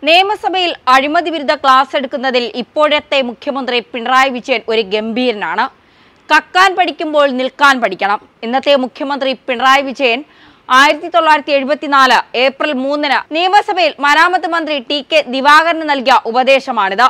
നിയമസഭയിൽ അഴിമതി വിരുദ്ധ ക്ലാസ് എടുക്കുന്നതിൽ ഇപ്പോഴത്തെ മുഖ്യമന്ത്രി പിണറായി വിജയൻ ഒരു ഗംഭീരനാണ്. കക്കാൻ പഠിക്കുമ്പോൾ നിൽക്കാൻ പഠിക്കണം. ഇന്നത്തെ മുഖ്യമന്ത്രി പിണറായി വിജയൻ 1974 ഏപ്രിൽ 3 നിയമസഭയിൽ മരാമത്ത് മന്ത്രി ടി.കെ. ദിവാകരന് നൽകിയ ഉപദേശമാണിത്.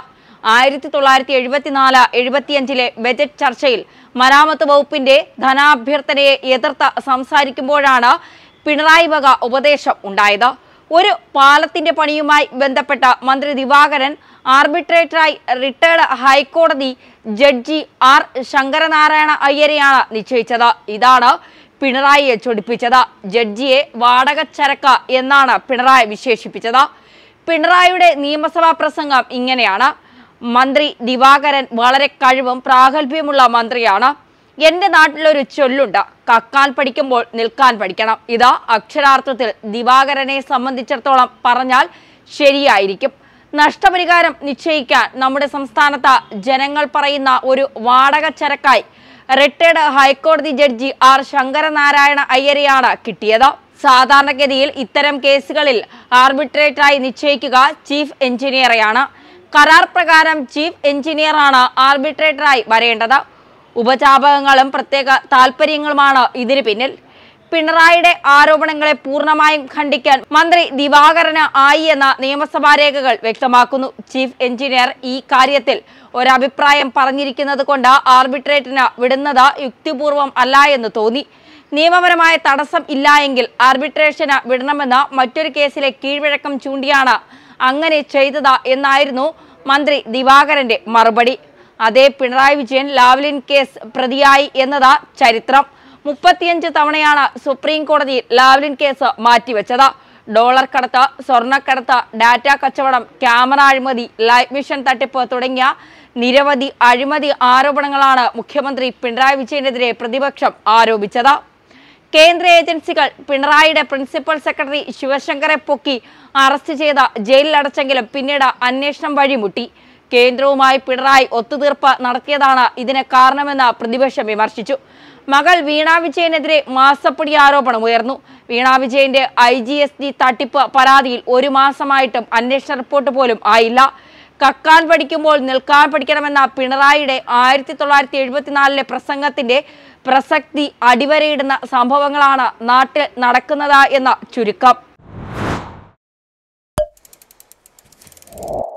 1974-75 ബജറ്റ് ചർച്ചയിൽ മരാമത്ത് വകുപ്പിന്റെ ധനാഭ്യർത്ഥനയെ എതിർത്ത് സംസാരിക്കുമ്പോഴാണ് പിണറായി വക ഉപദേശം ഉണ്ടായത്. ഒരു പാലത്തിന്റെ പണിയുമായി ബന്ധപ്പെട്ട മന്ത്രി ദിവാകരൻ ആർബിട്രേറ്ററായി റിട്ടയർഡ് ഹൈക്കോടതി ജഡ്ജി ആർ ശങ്കരനാരായണ അയ്യരെയാണ് നിശ്ചയിച്ചത്. ഇതാണ് പിണറായിയെ ചൊടിപ്പിച്ചത്. ജഡ്ജിയെ വാടകച്ചരക്ക് എന്നാണ് പിണറായി വിശേഷിപ്പിച്ചത്. പിണറായിയുടെ നിയമസഭാ പ്രസംഗം ഇങ്ങനെയാണ്: മന്ത്രി ദിവാകരൻ വളരെ കഴിവും പ്രാഗൽഭ്യമുള്ള മന്ത്രിയാണ്. എന്റെ നാട്ടിലൊരു ചൊല്ലുണ്ട്, കക്കാൻ പഠിക്കുമ്പോൾ നിൽക്കാൻ പഠിക്കണം. ഇത് അക്ഷരാർത്ഥത്തിൽ ദിവാകരനെ സംബന്ധിച്ചിടത്തോളം പറഞ്ഞാൽ ശരിയായിരിക്കും. നഷ്ടപരിഹാരം നിശ്ചയിക്കാൻ നമ്മുടെ സംസ്ഥാനത്ത് ജനങ്ങൾ പറയുന്ന ഒരു വാടകച്ചരക്കായി റിട്ടയർഡ് ഹൈക്കോടതി ജഡ്ജി ആർ ശങ്കരനാരായണ അയ്യരെയാണ് കിട്ടിയത്. സാധാരണഗതിയിൽ ഇത്തരം കേസുകളിൽ ആർബിട്രേറ്ററായി നിശ്ചയിക്കുക ചീഫ് എഞ്ചിനീയറെയാണ്. കരാർ പ്രകാരം ചീഫ് എഞ്ചിനീയറാണ് ആർബിട്രേറ്ററായി വരേണ്ടത്. ഉപചാപകങ്ങളും പ്രത്യേക താല്പര്യങ്ങളുമാണ് ഇതിന് പിന്നിൽ. പിണറായിയുടെ ആരോപണങ്ങളെ പൂർണ്ണമായും ഖണ്ഡിക്കാൻ മന്ത്രി ദിവാകരന് ആയി എന്ന നിയമസഭാ രേഖകൾ വ്യക്തമാക്കുന്നു. ചീഫ് എഞ്ചിനീയർ ഈ കാര്യത്തിൽ ഒരഭിപ്രായം പറഞ്ഞിരിക്കുന്നത് കൊണ്ട് ആർബിട്രേറ്ററിന് വിടുന്നത് യുക്തിപൂർവം അല്ല എന്ന് തോന്നി. നിയമപരമായ തടസ്സം ഇല്ല എങ്കിൽ ആർബിട്രേഷന് വിടണമെന്ന് മറ്റൊരു കേസിലെ കീഴ്വഴക്കം ചൂണ്ടിയാണ് അങ്ങനെ ചെയ്തത് എന്നായിരുന്നു മന്ത്രി ദിവാകരന്റെ മറുപടി. അതേ പിണറായി വിജയൻ ലാവ്ലിൻ കേസ് പ്രതിയായി എന്നത് ചരിത്രം. 35 തവണയാണ് സുപ്രീം കോടതി ലാവ്ലിൻ കേസ് മാറ്റിവെച്ചത്. ഡോളർ കടത്ത്, സ്വർണ്ണക്കടത്ത്, ഡാറ്റ കച്ചവടം, ക്യാമറ അഴിമതി, ലൈഫ് മിഷൻ തട്ടിപ്പ് തുടങ്ങിയ നിരവധി അഴിമതി ആരോപണങ്ങളാണ് മുഖ്യമന്ത്രി പിണറായി വിജയനെതിരെ പ്രതിപക്ഷം ആരോപിച്ചത്. കേന്ദ്ര ഏജൻസികൾ പിണറായിയുടെ പ്രിൻസിപ്പൽ സെക്രട്ടറി ശിവശങ്കറെ പൊക്കി അറസ്റ്റ് ചെയ്ത് ജയിലിലടച്ചെങ്കിലും പിന്നീട് അന്വേഷണം വഴിമുട്ടി. കേന്ദ്രവുമായി പിണറായി ഒത്തുതീർപ്പ് നടത്തിയതാണ് ഇതിന് കാരണമെന്ന് പ്രതിപക്ഷം വിമർശിച്ചു. മകൾ വീണ വിജയനെതിരെ മാസപ്പടി ആരോപണം ഉയർന്നു. വീണ വിജയന്റെ IGST തട്ടിപ്പ് പരാതിയിൽ 1 മാസമായിട്ടും അന്വേഷണ റിപ്പോർട്ട് പോലും ആയില്ല. കക്കാൻ പഠിക്കുമ്പോൾ നിൽക്കാൻ പഠിക്കണമെന്ന പിണറായിയുടെ 1974 പ്രസംഗത്തിന്റെ പ്രസക്തി അടിവരയിടുന്ന സംഭവങ്ങളാണ് നാട്ടിൽ നടക്കുന്നത് എന്ന ചുരുക്കം.